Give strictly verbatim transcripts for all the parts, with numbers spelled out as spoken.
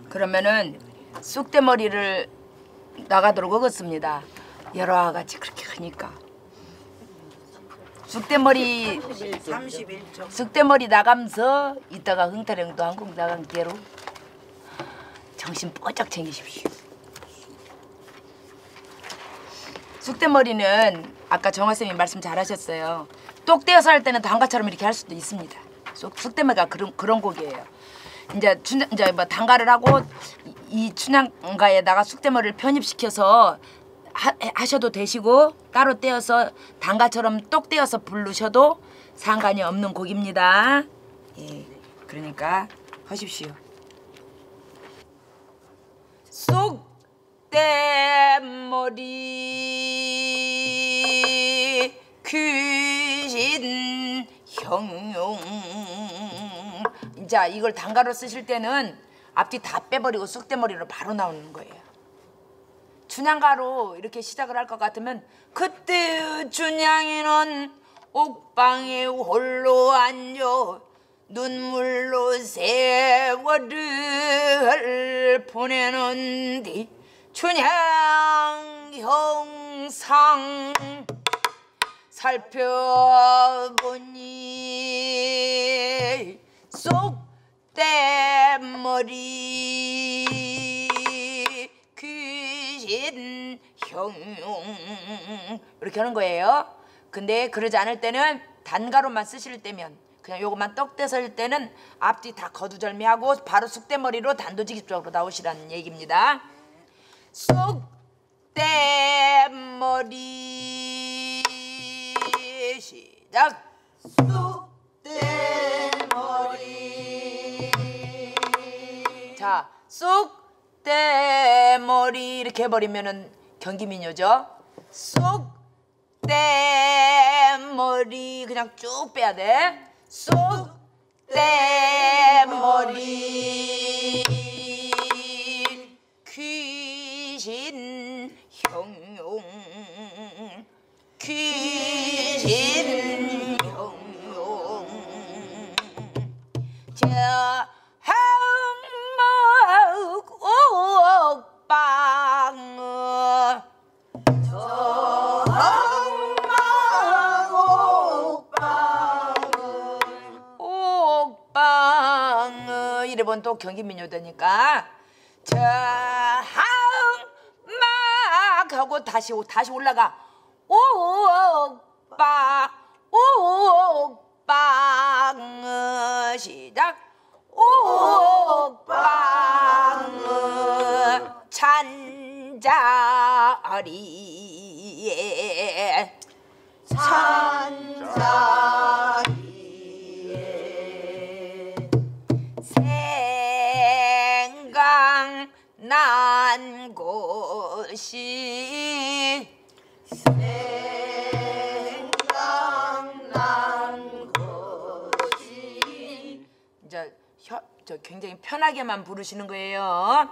그러면은 쑥대머리를 나가도록 하겠습니다. 여러 가지 그렇게 하니까. 쑥대머리 삼십일 점. 쑥대머리 나가면서 이따가 흥타령도 한국 나간 게로 정신 뽀짝 챙기십시오. 쑥대머리는 아까 정화쌤이 말씀 잘하셨어요. 똑 떼어서 할 때는 단가처럼 이렇게 할 수도 있습니다. 쑥, 쑥대머리가 그런 그런 곡이에요. 이제 춘 이제 뭐 단가를 하고 이, 이 춘향가에다가 쑥대머리를 편입시켜서 하, 하셔도 되시고 따로 떼어서 단가처럼 똑 떼어서 부르셔도 상관이 없는 곡입니다. 예, 그러니까 하십시오. 쑥대머리 귀신 형용. 자, 이걸 단가로 쓰실 때는 앞뒤 다 빼버리고 쑥대머리로 바로 나오는 거예요. 춘향가로 이렇게 시작을 할 것 같으면 그때 춘향이는 옥방에 홀로 앉아 눈물로 세월을 보내는 뒤 춘향 형상 살펴보니 쑥대머리 귀신 형용 이렇게 하는 거예요. 근데 그러지 않을 때는 단가로만 쓰실 때면 그냥 요것만 떡 떼서 때는 앞뒤 다 거두절미하고 바로 쑥대머리로 단도직입적으로 나오시라는 얘기입니다. 쑥대머리 시작. 쑥대머리. 자, 쑥대머리 이렇게 해버리면은 경기민요죠. 쑥대머리 그냥 쭉 빼야 돼. 쑥대머리 귀신 형용 귀신 형용 자 항목 옥방 저 항막 옥방은 옥방 이래 보면 또 경기민요되니까 저 항막 하고 다시 다시 올라가 옥방 옥방 시작. 옥방 찬자리에 찬자리에 생각난 곳이 생각난 것이 이제 혀, 저 굉장히 편하게만 부르시는 거예요.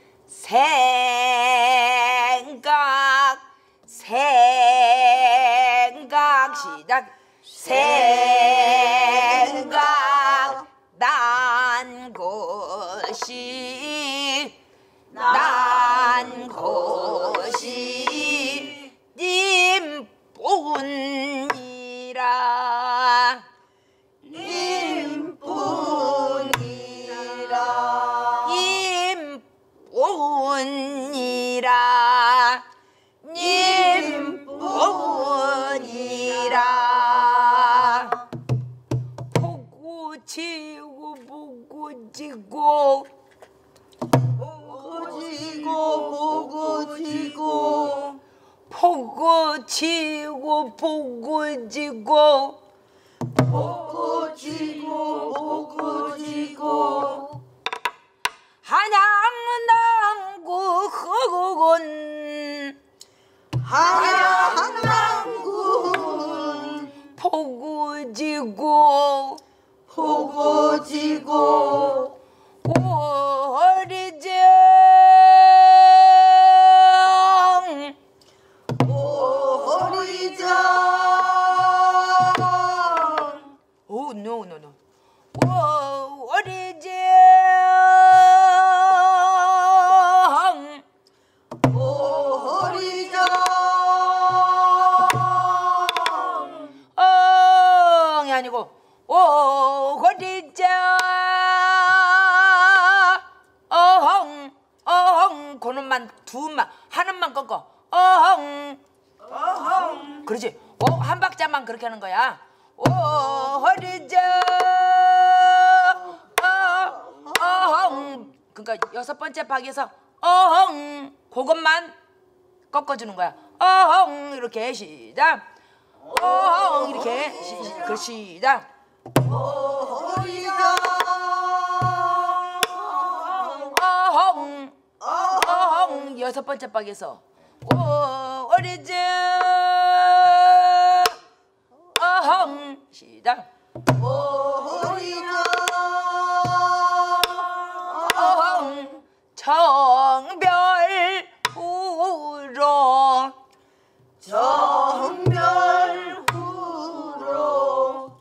생각 생각 시작. 생각 난 것이 난 것이 님뿐이라 님뿐이라 님뿐이라 님뿐이라 보고 지고 보고 지고 보고 지고 보고 지고 보고 지고 보고 지고 보고 지고 보고 지고 한양남구 흑은 한양남군 보고 지고 보고 지고 오리정 오리장 오 노 노 노 오리정 호리자 어흥 어흥 그놈만 두만 하는만 꺾어 어흥 어흥 그렇지 어, 한 박자만 그렇게 하는 거야 오 호리자 어 어흥 그러니까 여섯 번째 박에서 어흥 그것만 꺾어주는 거야 어흥 이렇게 시작 어흥 이렇게 그 시작 호리자 어흥 어흥 여섯 번째 박에서 오 어리즈 어흥 시작 호리자 어흥 정별 후로 정별 후로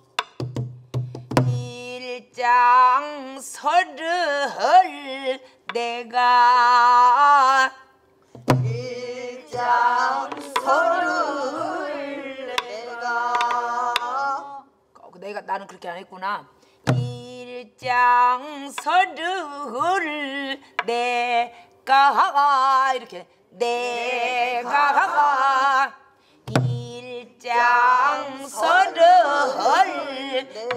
일장서를 내가 일장서를 내가 어, 내가 나는 그렇게 안 했구나. 일장서를 내가 이렇게 내가 일장서를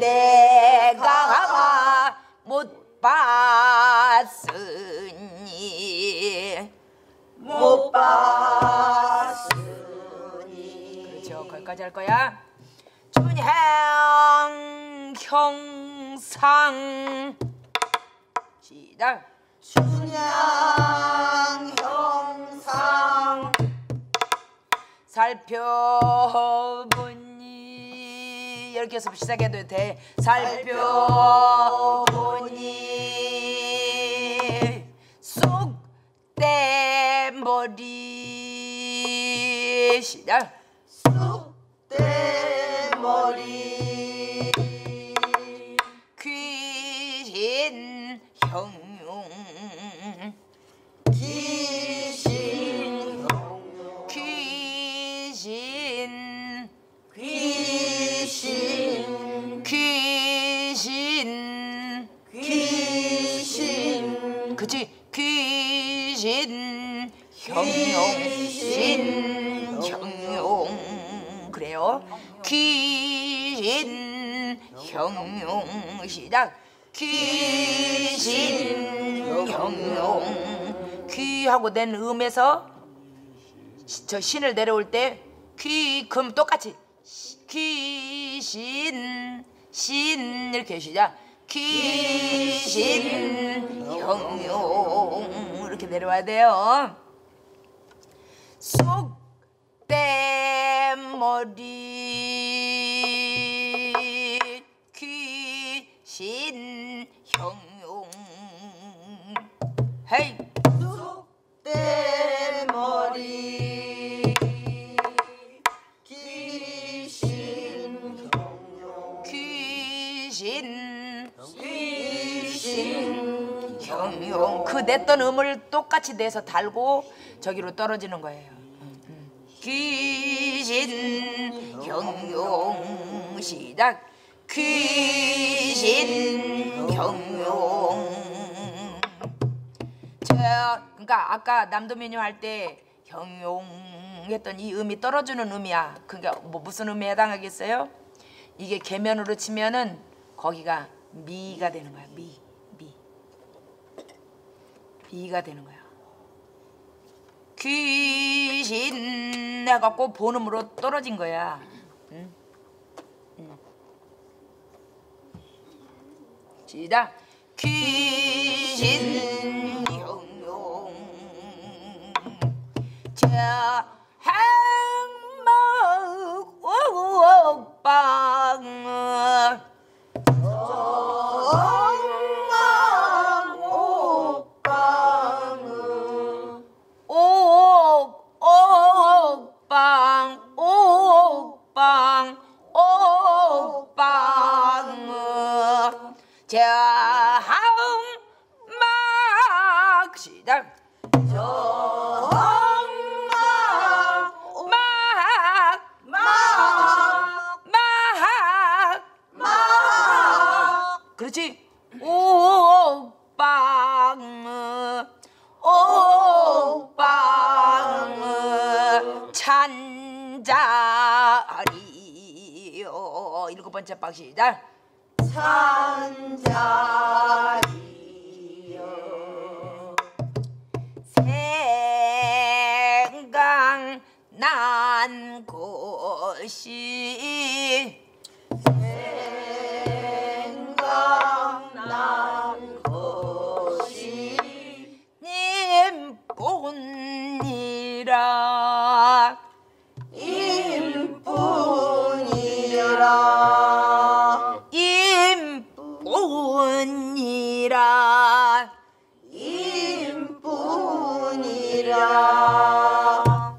내가 못 봤으니 못 봤으니 그렇죠. 거기까지 할 거야. 춘향 형상 시작. 춘향 형상 살펴보니 이렇게 해서 시작해도 돼. 살펴보니 쑥대머리 시작. 쑥대머리 귀신 형용 귀신 귀신 귀신 귀신 귀신 그치 귀신 형용 형용 그래요. 귀신 형용 시작. 귀신 형용 귀하고 낸 음에서 시- 저 신을 내려올 때 귀 금 똑같이 시- 귀신 신 이렇게 시작. 귀신 형용 이렇게 내려와야 돼요. 쑥대머리 귀신 형용 헤이 쑥대머리 귀신 귀신 귀신 형용 그 냈던 음을 똑같이 내서 달고 저기로 떨어지는 거예요. 귀신 형용 시작. 귀신 형용 저 그러니까 아까 남도민요 할 때 형용 했던 이 음이 떨어지는 음이야. 그러니까 뭐 무슨 음에 해당하겠어요? 이게 계면으로 치면은 거기가 미가 되는 거야. 미 미. 미가 되는 거야. 귀신 해갖고 본음으로 떨어진 거야. 응? 응. 시작. 귀신 형용 저 행복 옥방 엉망 옥방은 옥 옥방 옥방 옥방 저항막 시작. 엉망 막 막 막 막 그렇지. 옥방 옥방 찬자리요. 일곱 번째 방 시작. 찬자리요. 생각난 곳이 생각난 것이 님뿐이라 임뿐이라 임뿐이라 임뿐이라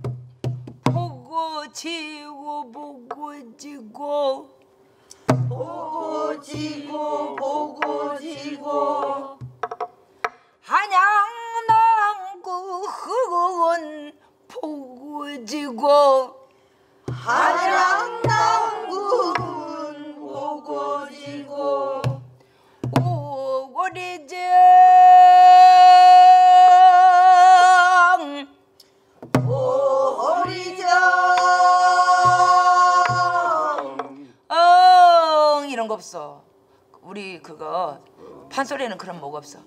보고 지고 보고 지고 보고 지고 보고 지고 한양남구 흑은 보고 지고 한양남군 보고 지고 오고리정 오리정 엉 이런 거 없어. 우리 그거 판소리에는 그런 뭐가 없어.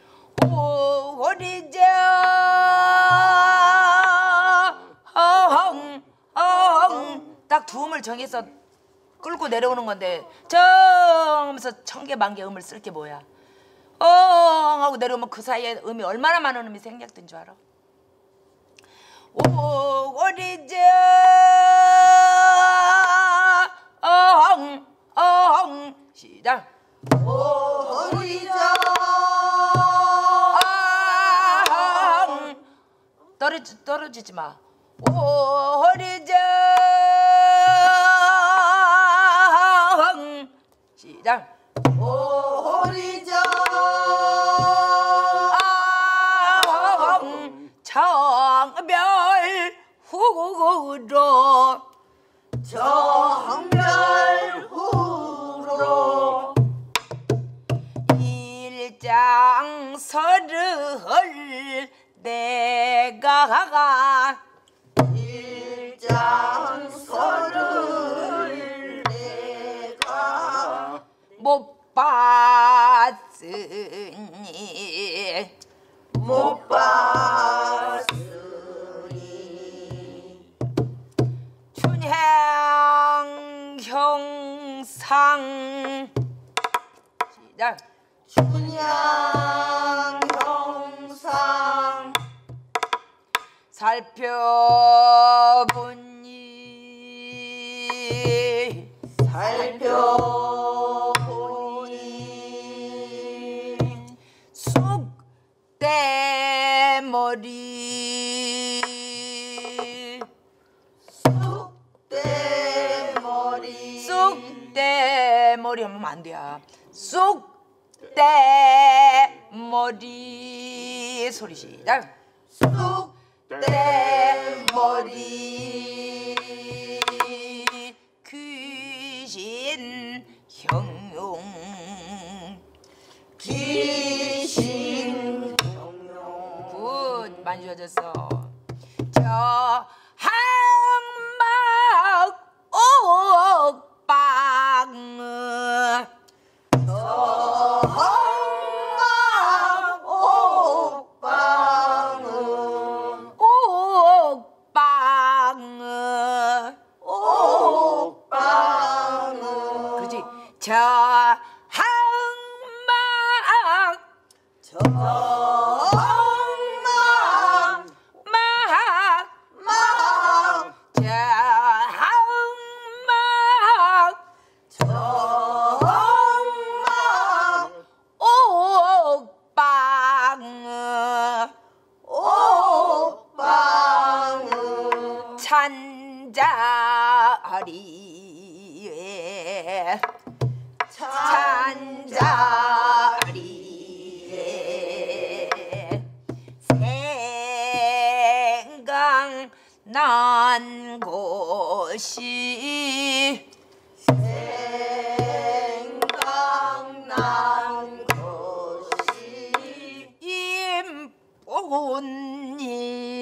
오리정 엉 엉 딱 두 음을 정해서 끌고 내려오는 건데 정 하면서 천개 만개 음을 쓸 게 뭐야. 엉 하고 내려오면 그 사이에 음이 얼마나 많은 음이 생략된 줄 알아? 오리정 엉 엉 시작. 오리정 엉 떨어지 떨어지지 마. 오리정 시작. 오리정 정별 후로 정별 후로 일장서를 내가 일장서를 내가 못 봤으니 못 봤으니 춘향 형상 시작. 춘향 형상 살펴보니 살펴보니 쑥대머리 쑥대머리 쑥대머리 하면 안 돼요. 쑥대머리 소리 시작. 쑥대머리 귀신 형용 귀신 형용 굿 많이 좋아졌어. 저 항막 옥방 저항막 옥방은 옥방 옥방은 그렇지. 저 항막 저항막 막 막 저 항막 저항막 옥방 옥방은 찬자리에 찬자리에 생각난 곳이 생각난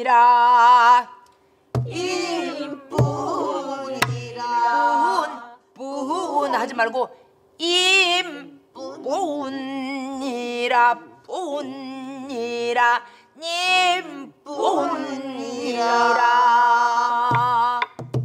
임뿐이라 임뿐이라 뿐 하지 말고 임뿐이라 뿐이라 임뿐이라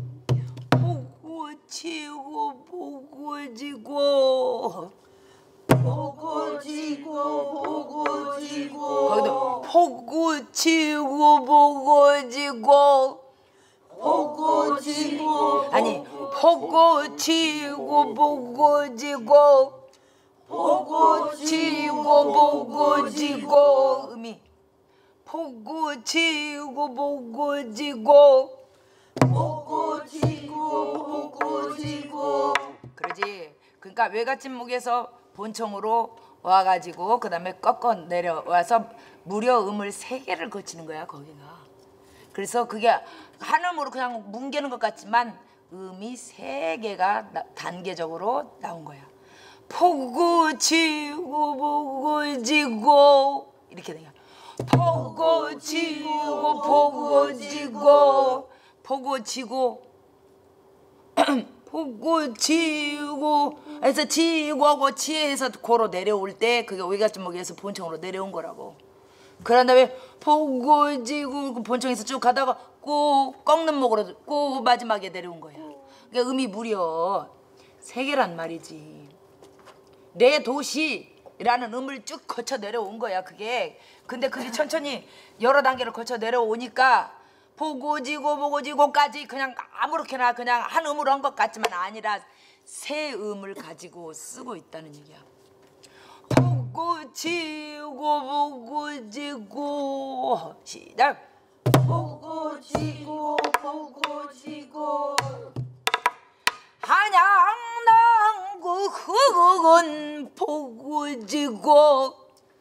보고 지고 보고 지고 보고 지고 보고 지고 거기도 보고 지고 보고 지고 보고 지고 아니 보고 지고 보고 지고 보고 지고 보고 지고 음이 보고 지고 보고 지고 보고 지고 보고 지고 그러지. 그러니까 외갓집목에서 본청으로 와가지고 그 다음에 꺾어 내려와서 무려 음을 세 개를 거치는 거야 거기가. 그래서 그게 한 음으로 그냥 뭉개는 것 같지만 음이 세 개가 나, 단계적으로 나온 거야. 보고 지고 보고 지고 이렇게 돼요. 보고 지고 보고 지고 보고 지고 보고 지고 해서 지고하고 지에서 고로 내려올 때 그게 외갓집목에서 본청으로 내려온 거라고. 그런 다음에 보고 지고 본청에서 쭉 가다가 꼭 꺾는 목으로 꼭 마지막에 내려온 거야. 그러니까 음이 무려 세 개란 말이지. 내 도시라는 음을 쭉 거쳐 내려온 거야 그게. 근데 그게 천천히 여러 단계를 거쳐 내려오니까 보고 지고 보고 지고까지 그냥 아무렇게나 그냥 한 음으로 한 것 같지만 아니라 세 음을 가지고 쓰고 있다는 얘기야. 보고 지고 보고 지고 시작. 보고 지고 보고 지고 한양남구 흑은 보고 지고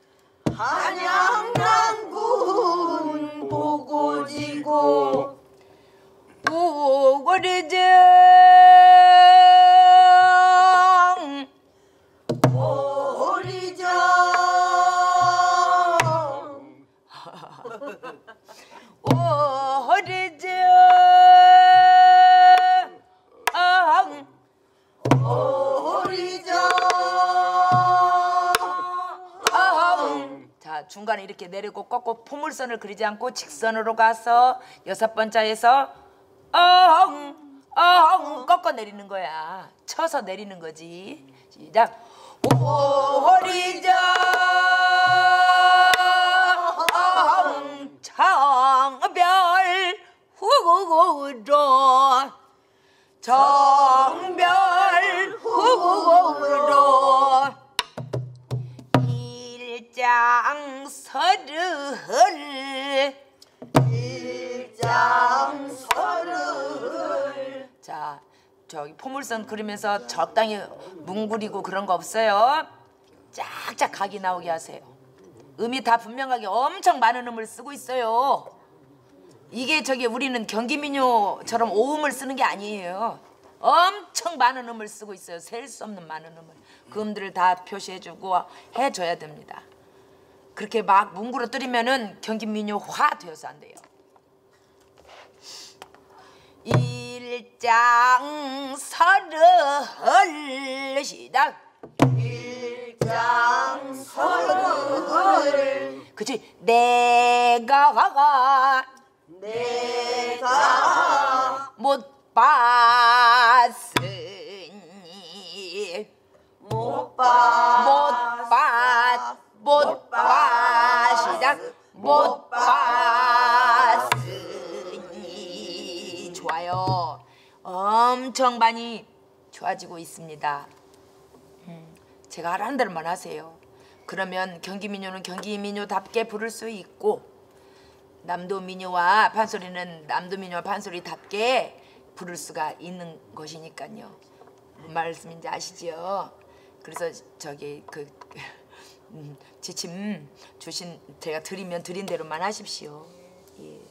한양남군 보고 지고 오리정 오리정 오리정 오리정 자 중간에 이렇게 내리고 꺾고 포물선을 그리지 않고 직선으로 가서 여섯 번째에서 어흥 어흥 꺾어 내리는 거야. 쳐서 내리는 거지. 시작. 오리정 정별 후구로 정별 후구로 일장서를 일장서를 자 저기 포물선 그리면서 적당히 뭉그리고 그런 거 없어요. 쫙쫙 각이 나오게 하세요. 음이 다 분명하게 엄청 많은 음을 쓰고 있어요. 이게 저기 우리는 경기민요처럼 오음을 쓰는 게 아니에요. 엄청 많은 음을 쓰고 있어요. 셀 수 없는 많은 음을. 그 음들을 다 표시해주고 해줘야 됩니다. 그렇게 막 뭉그러뜨리면은 경기민요화 되어서 안 돼요. 일장서를 시작. 일장서를 그치. 내가 내가 못 봤으니 못 봤, 못 봤, 못 봤, 시작. 못 봤으니 좋아요. 엄청 많이 좋아지고 있습니다. 음, 제가 하라는 대로만 하세요. 그러면 경기민요는 경기민요답게 부를 수 있고 남도민요와 판소리는 남도민요와 판소리답게 부를 수가 있는 것이니까요. 무슨 말씀인지 아시죠? 그래서 저기 그 음, 지침 주신 제가 드리면 드린 대로만 하십시오. 예.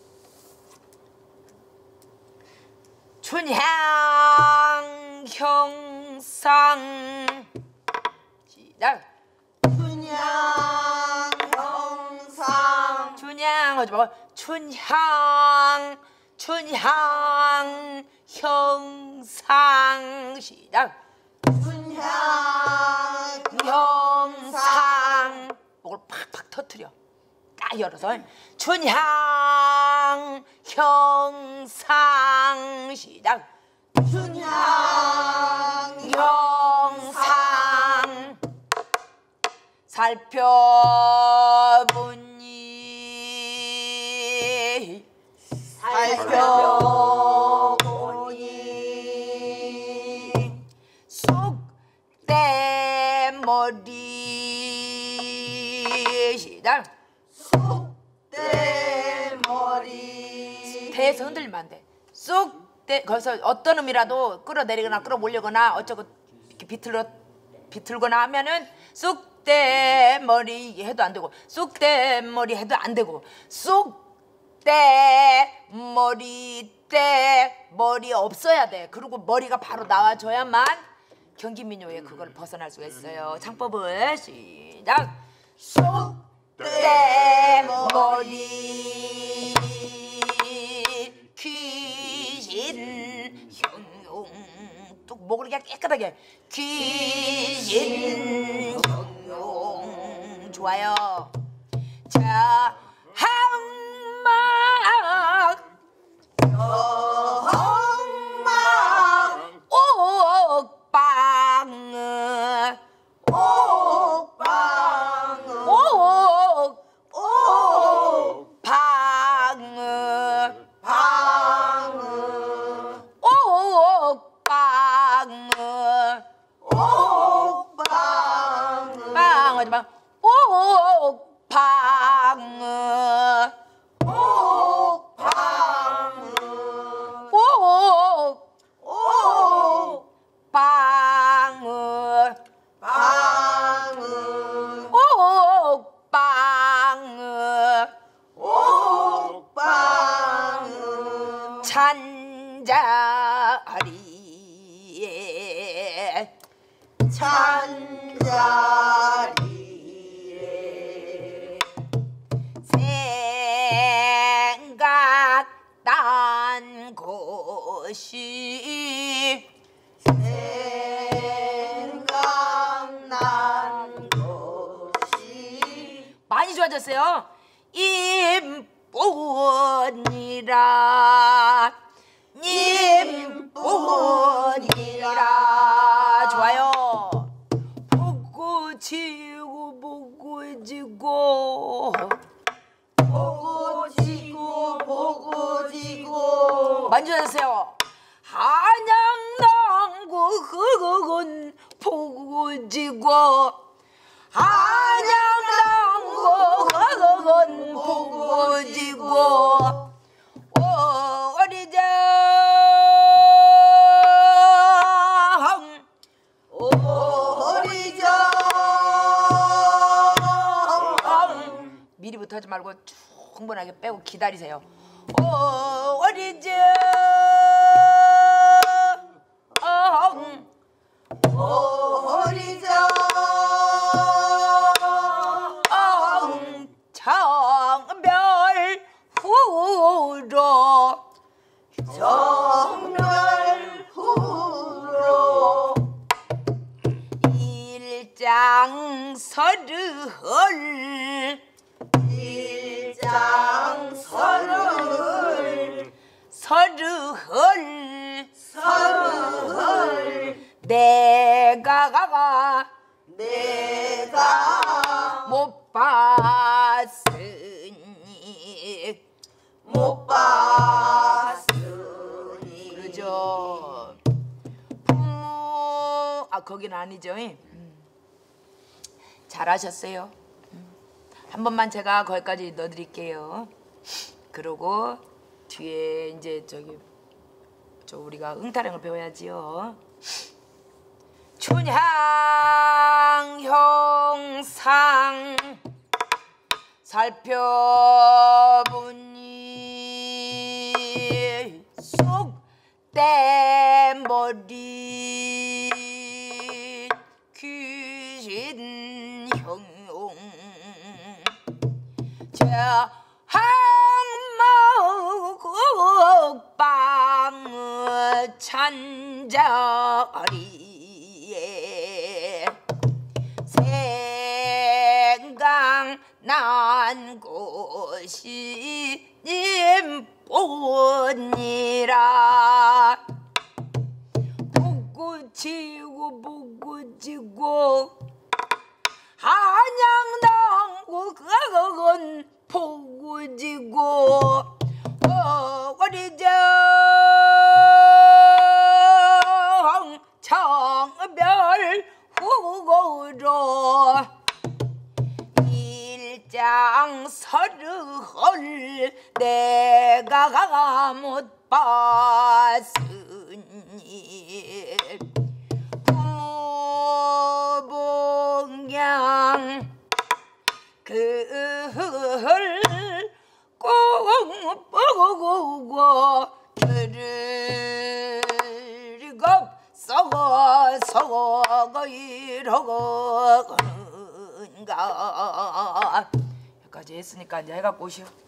춘향 형상 시작. 춘향 형상 춘향 하지 말고 춘향 춘향 형상 시작. 춘향 형상 목을 팍팍 터트려 딱 열어서 춘향 형상 시작. 춘향 형상 살펴보니 살펴보니 쑥대머리 시작. 쑥대머리 대에서 흔들리면 안 돼. 쑥대 거기서 어떤 음이라도 끌어내리거나 끌어몰리거나 어쩌고 이렇게 비틀어 비틀거나 하면은 쑥대머리 해도 안 되고 쑥대머리 해도 안 되고 쑥대머리 때 머리 없어야 돼. 그리고 머리가 바로 나와줘야만 경기민요에 그걸 벗어날 수가 있어요. 창법을 시작. 쑥대머리 귀신 형용 또 목을 그냥 깨끗하게 귀신 형용 좋아요. 자 항막 엉망 옥방 옥방 옥방 방 옥방 옥방 빵 하지 마. 옥방 옥방 옥방 옥방 옥방 옥방 찬자리에 찬자리에 생각난 곳이 생각난 것이 많이 좋아졌어요. 임뿐이라 임뿐이라 좋아요. 보고 지고 보고 지고 보고 지고 보고 지고 많이 좋아졌어요. 한양남구 흑은 보고 지고 한양남구 흑은 보고 지고 오리장 오리장 미리부터 하지 말고 충분하게 빼고 기다리세요. 오리장 오리장 정별 후로 정멸 후로 일장서를 일장서를 서를 서를 내가 내가 못 봤으니 못 봤으니 그죠. 부모 아 거긴 아니죠. 음. 잘하셨어요. 음. 한 번만 제가 거기까지 넣어드릴게요. 그러고 뒤에 이제 저기 저 우리가 응타령을 배워야지요. 춘향 형상 살펴보니 쑥대머리 귀신 형용 자 항마 찬자리에 생각난 곳이 님뿐이라 복구치고 복구치고 한양당구 그건 복구지고 어리정 청별 후고로 일장서를 내가 못 봤으니 부봉양 그을 꼭 보고 들을 겁 썩어 썩어 이러고 가는가 여기까지 했으니까 이제 해갖고 오시오.